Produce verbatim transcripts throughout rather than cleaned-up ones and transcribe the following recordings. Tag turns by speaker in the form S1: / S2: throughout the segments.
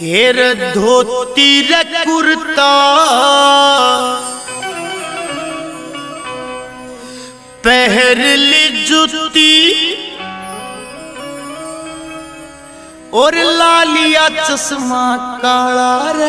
S1: हेर धोती रे कुर्ता पहर ली जुती और लालिया चश्मा काला रे।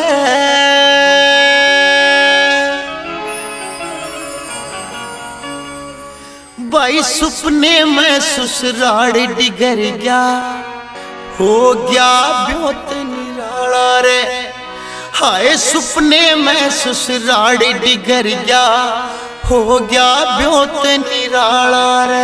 S1: भाई सुपने में ससुराल डिगर गया, हो गया ब्योत निराला रे। हाय सुपने में ससुराल डिगर गया, हो गया ब्योत निराला रे।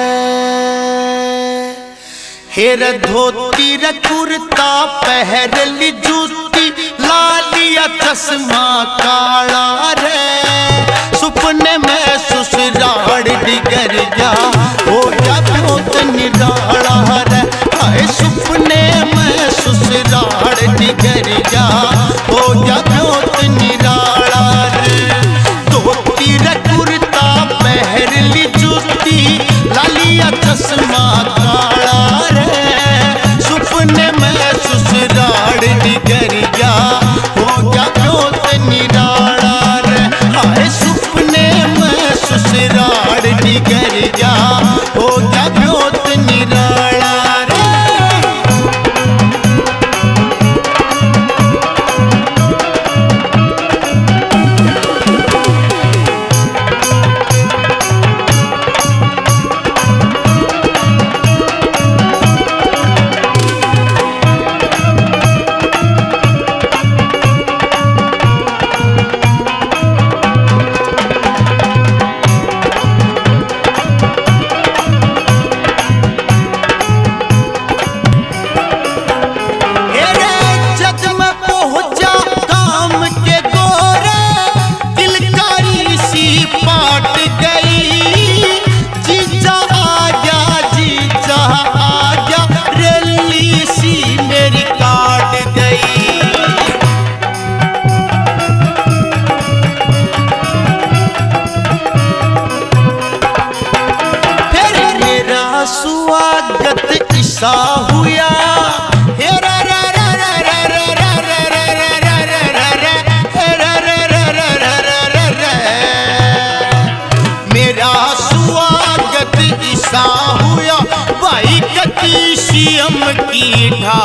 S1: हेर धोती रे कुर्ता पहर ली जूती, लालिया चश्मा काला रे। सुपने में ससुराल डिगर गया, हो गया ब्योत निराला रे। हाय सुपने में ससुराल डिगर गया, हो गया ब्योत निराला रे। धोती रे कुर्ता पहर ली जूती, लालिया चश्मा काला रे। सुपने में ससुराल डिगर गया, हो गया ब्योत निराला रे। हाय सुपने में ससुराल डिगर गया, हो गया ब्योत निराला रे। स्वागत ईसा हुआ, हे रा रा रा रा रा रा रा रा रा रा रा रा। मेरा स्वागत ईसा हुआ, भाई कतीशियम की ढा